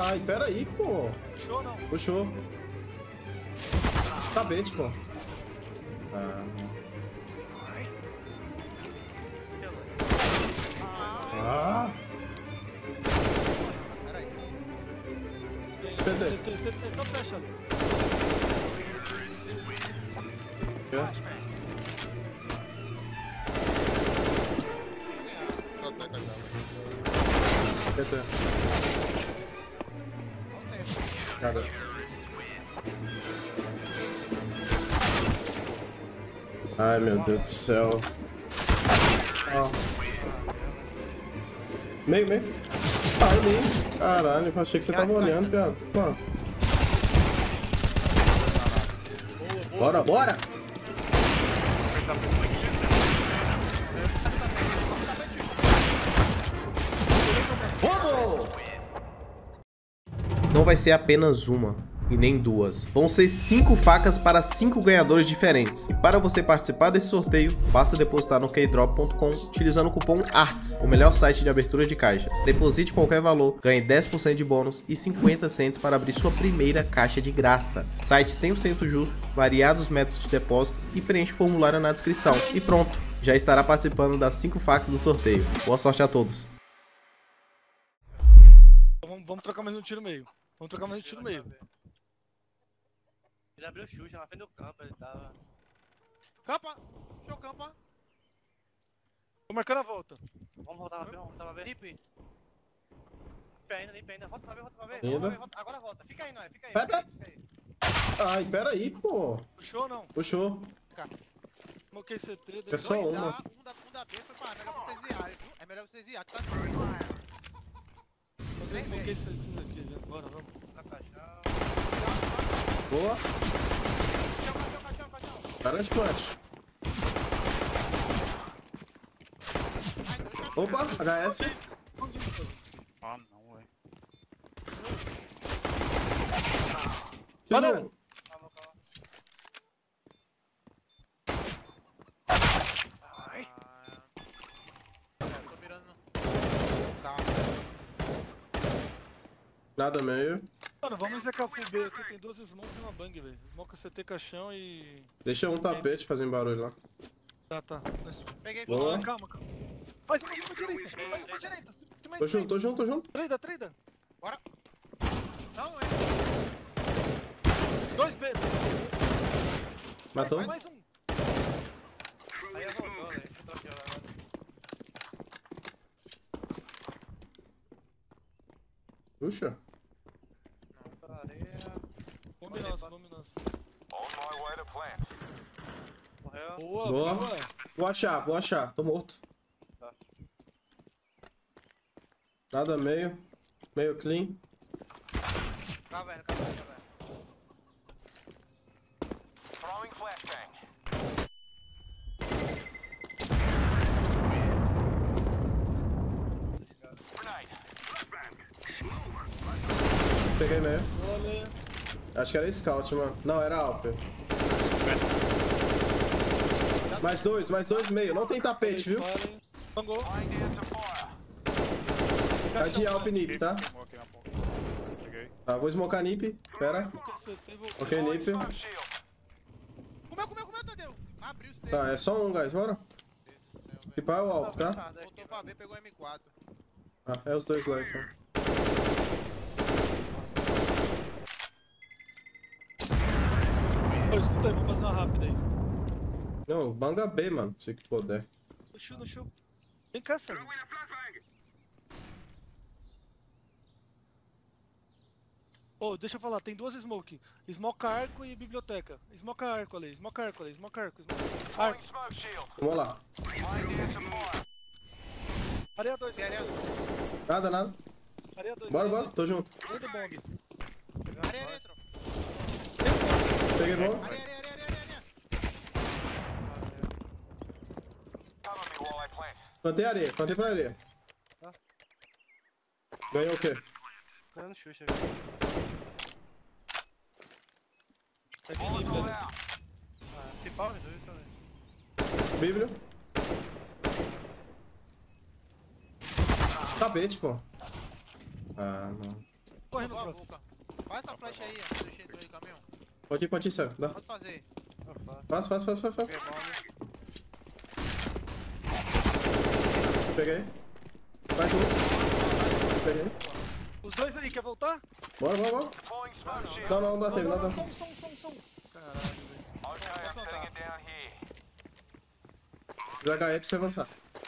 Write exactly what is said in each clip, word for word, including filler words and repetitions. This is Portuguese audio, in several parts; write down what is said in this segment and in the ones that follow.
Ai, pera aí, pô. Puxou não? Puxou. Tapete, pô. Ah. Ah. Era isso. C T. C T, C T, só fecha ali. É. C T. Nada. Ai, meu Deus do céu. Nossa. Meio, meio. Ai, meio. Caralho, eu achei que você tava olhando, viado. Mano. Bora, bora! Vamos! Não vai ser apenas uma e nem duas. Vão ser cinco facas para cinco ganhadores diferentes. E para você participar desse sorteio, basta depositar no keydrop ponto com utilizando o cupom ARTS, o melhor site de abertura de caixas. Deposite qualquer valor, ganhe dez por cento de bônus e cinquenta cents para abrir sua primeira caixa de graça. Site cem por cento justo, variados métodos de depósito e preenche o formulário na descrição. E pronto, já estará participando das cinco facas do sorteio. Boa sorte a todos. Vamos, vamos trocar mais um tiro meio. Vamos trocar mais um tiro meio. Ele abriu o chute na frente do campo, ele tava... Campa! Show campa! Tô marcando a volta. Vamos voltar pra ver, vamos voltar pra ver. Lipe. Lipe ainda, lipe ainda. Volta pra ver, volta pra ver. Ainda? Volta pra ver, volta. Agora volta. Fica aí, nós. Fica aí. Vai, Fica aí, vai. fica aí. Ai, pera aí, pô. Puxou ou não? Puxou. Smoquei C T. É só dois uma. A. Um da, um da B foi pra melhor vocês ziarem, viu? É melhor vocês ziarem, tá? Eu smoquei C T aqui já. Bora, vamos. Na caixão. Boa. Caixão, caixão, caixão. Garante plant. Opa, H S. Ah, não, ué. Bora. Calma, calma. Ai. É, tô mirando no... Calma. Nada meio. Mano, vamos zecar full B aqui. Tem duas smoke e uma bang, velho. Smoke C T caixão e... Deixa um tapete fazendo barulho lá. Tá, tá. Mas... Peguei Boa. fora. Calma, calma. Mais uma, mais uma direita. Mais uma direita. Cima Tô de junto, tô junto, tô junto. Treida, treida. Bora. Não, é. Dois B. Matou? Mais, mais um. Aí eu voltou, velho. Deixa eu trocar agora. Puxa. Não, pra areia. Vamos nosso, vamos nosso. Morreu. Boa, Boa. boa. Vou achar, vou achar. Tô morto. Tá. Nada meio. Meio clean. Caverna, caverna, caverna. Peguei meio. Olha. Acho que era scout, mano. Não, era Alper. Mais dois, mais dois meio. Não tem tapete, viu? Bangou. Tá de Alp Nip, tá? Tá, vou smocar Nip. Pera. Ok, Nip. Comeu, comeu, comeu, Tadeu. Abriu o C. Tá, é só um, guys. Bora. Meu Deus do céu, Se pá é o Alp, tá? velho. Voltou pra B, pegou M quatro. Ah, é os dois lá, então. Ô, escuta aí, vou fazer uma rápida aí. Não, banga B, mano. Se puder. No show, no show. Vem cá, Sérgio. Ô, deixa eu falar, tem duas smoke. Smoke arco e biblioteca. Smoke arco ali, smoke arco ali, smoke arco, smoke arco. Vamos lá. Areia dois. C, areia. Nada, nada. Areia dois. Bora, bora. Tô junto. Dentro do bomb. Areia, areia, tro. Peguei bom. Areia, areia, areia, areia, areia. Plantei areia, plantei pra areia. Ganhou o quê? Ganhando Xuxa aqui. Tá de nível ali. Ah, se pau, os dois também. Bíblia. Tapete, pô. Ah, não. Correndo, Boa bro. boca. Faz essa flecha aí, antes do cheiro do caminhão. Pode ir, pode ir, Céu. Dá. Pode fazer. Faz, faz, faz, faz, faz. Peguei bomba. Peguei. Mais um. Peguei. Os dois aí, quer voltar? Bora, bora, bora. Não, não, não dá tempo, não dá Som, tempo. som, som, som. Caralho, velho. Os H E pra você avançar.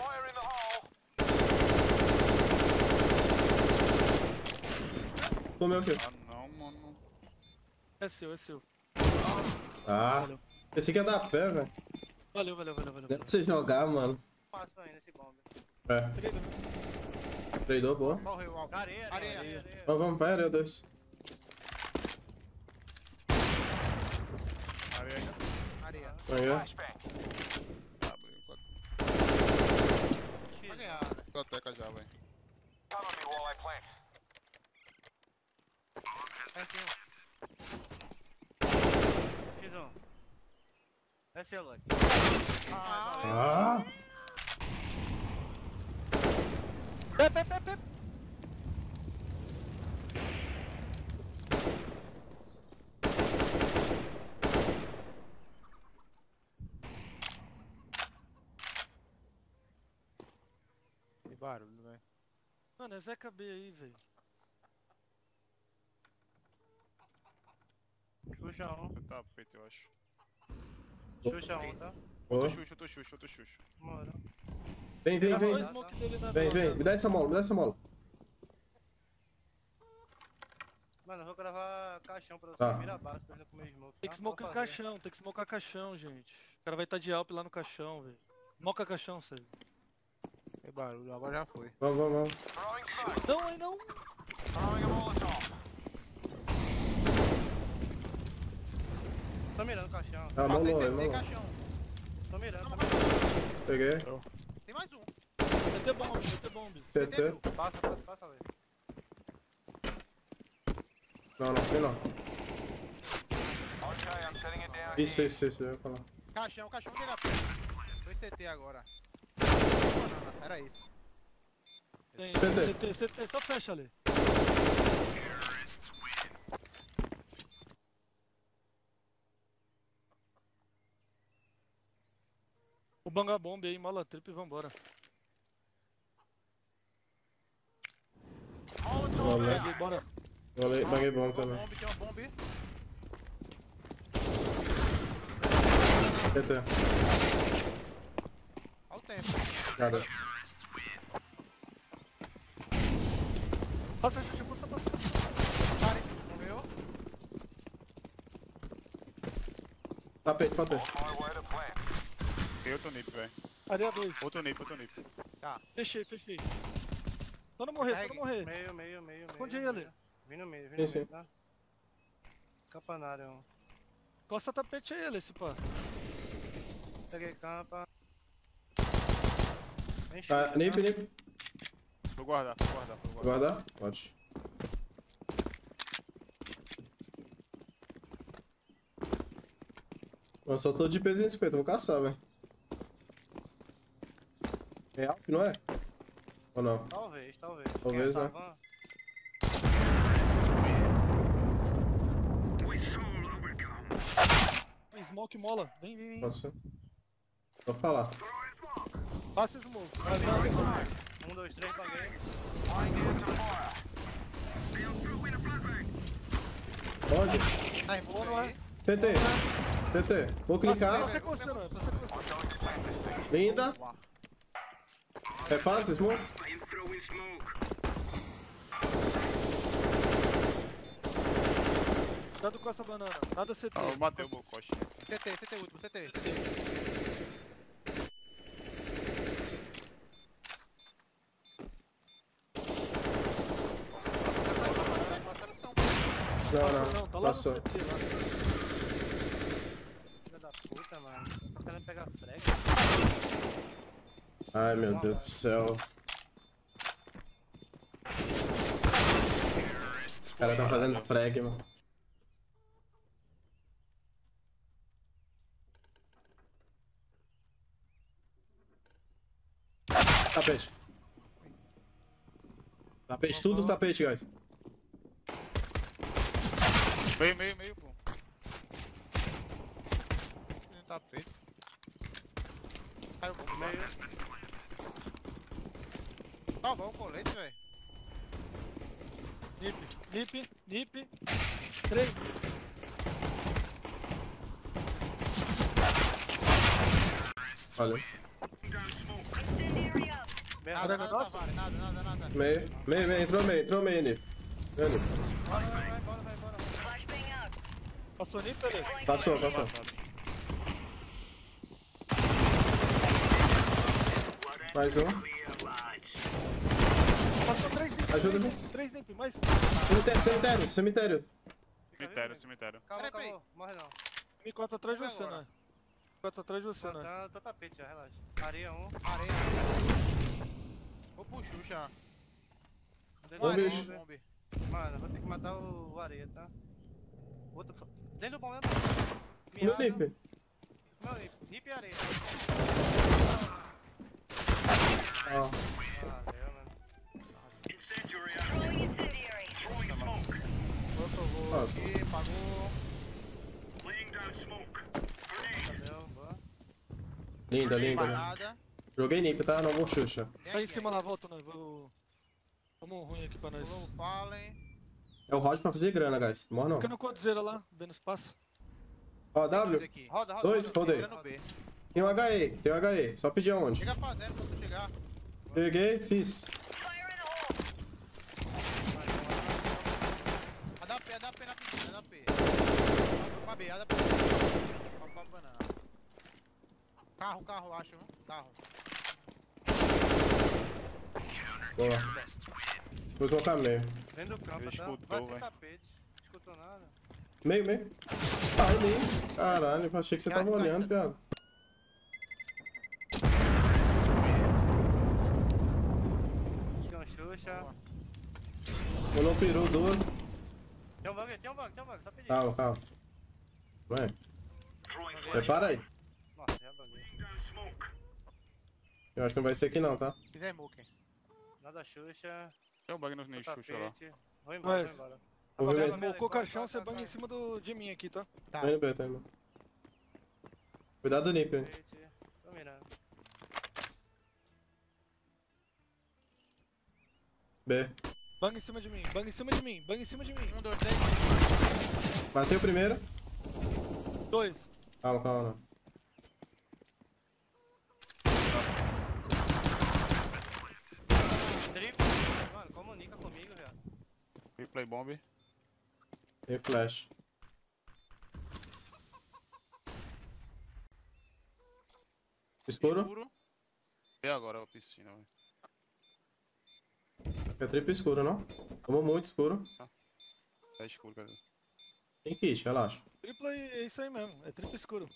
Comeu aqui. Ah, não, mano. É seu, é seu. Ah. Valeu. Esse aqui é da pé, velho. Valeu, valeu, valeu, valeu. Deve você jogar, mano. Passo ainda esse bomba. É. Trade, né? Tradou, boa. Morreu, ó. Areia, areia, Areia. areia. Vamos, vamos, vai, areia dois. Areia ainda. Areia. Areia. Abriu. Pra ganhar. Biblioteca já, velho. Pertinho. X um. É seu, Luck. Ah. Pé, pé, pé, pé. Que barulho, velho. Mano, é Zeca B aí, velho. Xuxa um. Tá peito, eu acho. Xuxa um, tá? Boa. Outro xuxo, outro xuxo, outro xuxo. Mora. Vem, vem, Pega vem. dois smoke dele na Vem, bola, vem. né? Me dá essa mola, me dá essa mola. Mano, eu vou gravar caixão pra você. Tá. Mira a base pra ele não comer smoke. Tem tá? que smocar Pode fazer. caixão, tem que smocar caixão, gente. O cara vai estar de Alp lá no caixão, velho. Moca caixão, sério. Que barulho, agora já foi. Vamos, vamos, vamos. Não, aí não. Tô mirando o caixão. Ah, Passei, molou, tem, tem molou. caixão. Tô mirando. Não, Tô mas mirando. Peguei. tem mais um. Vai ter bomb, vai ter bomb. C T. Passa, passa, passa, ali. Não, não, tem não. Isso, isso, isso, eu ia falar. Caixão, caixão de H P. Dois C T agora. Banana, era isso. Tem, C T. C T, C T, só fecha ali. O banga bomb aí, mola trip e vambora. Valeu. Peguei, bora. Valeu, baguei bom Tem uma também. bomba, tem uma bomba. C T. Olha o tempo. Nada. Passa, Xuxa, passa, passa, passa. Pare, morreu. Tapete, tapete. Tem outro nip, velho. Areia dois. Outro nip, outro nip. Fechei, fechei. Só não morrer, só não morrer. Meio, meio, meio, meio. Onde aí, Ale? Vim no meio, vim Sim, no sim. meio, tá? Campanário. um. Costa tapete aí, Ale, esse pá. Peguei campa. Vem Tá, Xuxa, nip, tá? nip. Vou guardar, vou guardar, vou guardar. Guardar? Pode. Eu só tô de peso em cinquenta, vou caçar, velho. É Alp, não é? Ou não? Talvez, talvez. Talvez, Quem é né? Savan? Smoke mola. Vem, vem, vem. Pode ser. Vou falar. Passa smoke. Vai, vai, vai. Um, dois, três, paguei. Pode. Tá, Boa, irmão, não é? aí. T T. T T. Vou clicar. Você coçando, é pra você coçando. Linda. É fácil, Smoke? Cuidado com essa banana. Nada C T. Ah, eu matei o Bocoche. C T, C T último, C T, C T. Não, Não, não. tá lá no Passou. C T, lá. Filha da puta, mano. Tô querendo pegar frag. Ai, meu Deus do céu. O cara tá fazendo frag, mano. Tapete. Tapete, tudo tapete, guys. Meio, meio, meio, pô. No tapete. Caiu o bombo. Meio. Salvou o colete, velho. Nip, nip, nip. Três. Olha. Bem Nada, Era nada, nosso? Tavares, nada, nada, nada. Meio, meio, meio, entrou meio, entrou meio, Nip. Vem, Nip. Vai, vai, vai, bora, vai, bora. Passou nip, beleza. Passou, passou. Mais um. Passou três nip. Ajuda, três nip, três nip, mais. Cemitério, cemitério, cemitério. Fica Cemitério, vivo, cemitério. Calma, Peraí, peraí. calma. Morre não. M quatro atrás de Vai você, agora. né? M quatro atrás de você, Tá, né? tá, tá tapete já, relaxa. Areia um. Areia. Vou pro Xuxa. Dentro Ô, do bicho. bombe. Bombe. Mano, eu vou ter que matar o, o areia, tá? Outro. fa- Dentro do bombe. No Nip. Meu nip. Nip e areia. Nossa. Valeu, mano. Outro voo Ó. aqui, pagou. Valeu, boa. Linda, linda. Parada. Joguei Nip, tá? Não vou Xuxa. Tem Tá em aqui, cima lá, volta, né? Vou... Vamos um ruim aqui pra nós. Pulou o Fallen. É o Rod pra fazer grana, guys. Morre não. Fica no Codzeira lá, vendo espaço. Ó, Dois W. aqui. Roda, roda. Dois, roda. rodei. Entra no B. Tem um H E, tem um H E. Só pedir aonde. Chega fazendo quando tu chegar. Peguei, fiz. A da P, a da P na piscina, a da P. Pra B, a da P. Pra, pra banana. Carro, carro, acho, viu? Carro. Boa. Vou colocar meio. Dentro do campo, Ele tá? escutou, Vai sem véi. tapete. Escutou nada. Meio, meio. Ah, nem. Caralho, eu achei que você tava olhando, piada. Tinha um Xuxa. Rolou um peru, duas. Tem um bug, tem um bug, tem um bug. Só pedir. Calma, calma. Vai. Buguei. Prepara aí. Nossa, já buguei. Eu acho que não vai ser aqui não, tá? Quiser smoke. Nada Xuxa. Tem um bug no no Xuxa lá. Tapete. Vou embora, Mas- vou embora. Vou ver Você meio. mocou o caixão, você banga em cima do, de mim aqui, tá? Tá. Tá indo B, tá indo B. Cuidado do Nip, hein? Tapete. Tô mirando. B. Banga em cima de mim, banga em cima de mim, banga em cima de mim. Um, dois, três. Bateu o primeiro. Dois. Calma, calma. Não. Triplo. Mano, comunica comigo, velho. Replay bomb. Tem flash. Escuro? Escuro. E agora a piscina, velho. É triplo escuro, não? Tomou muito escuro. Tá escuro, cadê? Tem kit, relaxa. Triplo e é isso aí mesmo, é triplo escuro.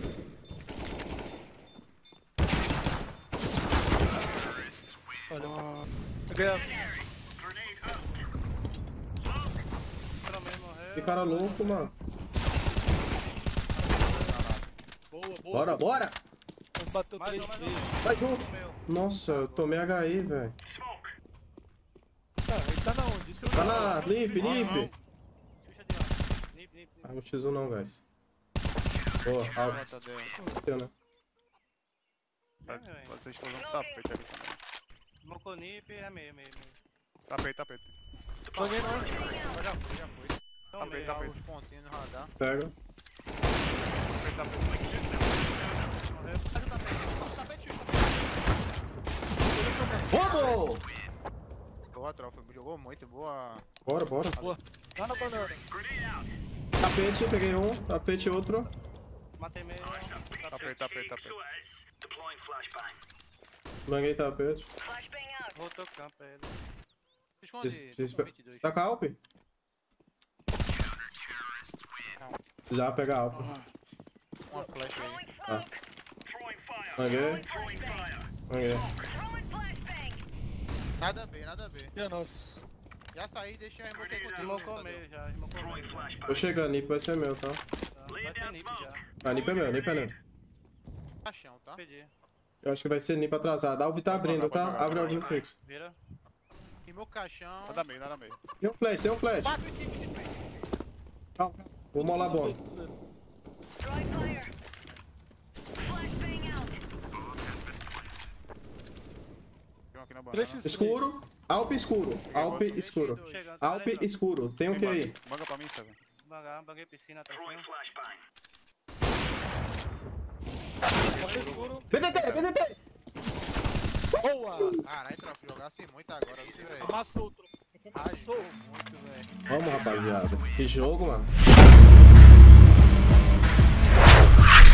Olha, peguei a... Pelo menos morreu. Que cara louco, mano. Boa, boa. Bora, bora! Mas bateu Mais três um, mais vezes. um. Mais um! Meu. Nossa, eu tomei H I, velho. Tá, ele tá na onde? Diz que eu Tá não lá, limp, limp! Xuxa de ó. Nip, nip, Ah, nip. no X um não, guys. Boa, alto. Bota deu. né? Vai É, velho. vai ser explosão com tapete ali também. Mocou nip, é meio, meio, meio. Tapete, tapete. Banguei não. Já foi, já foi. Então, Tapete, meio. tapete. Os pontinhos no radar. Pega. Tapete, tapete. Morreu. Faz o tapete. Tapete, tapete. Vamos! Boa, trofa. Jogou muito, boa. Bora, bora. Lá na banana. Tapete, peguei um. Tapete, outro. Matei meio. Tapete, tapete, tapete. Banguei tapete. Voltou o campo pra ele. Se esconde. Você são vinte e dois. tá com a Alp? Já pega a Alp. Uma flash aí. Ah. Banguei. Banguei. Nada B, nada B. E é nosso. Já saí, deixei a remote aí contigo. Smocou Tadeu. meio já, smocou meio. Tô chegando, Nip vai ser meu, tá? Tá, vai ter nip já. Ah, Nip é meu, Nip é meu. Caixão, tá? Pedi. Eu acho que vai ser Nip atrasado. A Alp tá abrindo, tá? Abre algum fixo. Vira. E meu caixão. Nada meio, nada meio. Tem um flash, tem um flash. quatro e cinco de frente. Calma, vou molar a bola. Throwing fire. Flashbang out. Tem um aqui na banana. Três x Escuro, Alp escuro, Alp escuro. Chegando, Alp tá escuro, tem o que aí? Manga pra mim, César. Bangar, banguei piscina atrás. Café escuro. B D T, B D T! Boa! Caralho, tropa, jogasse muito agora, viu, velho? Amassou o troco. Rajou muito, velho. Vamos, rapaziada. Que jogo, mano.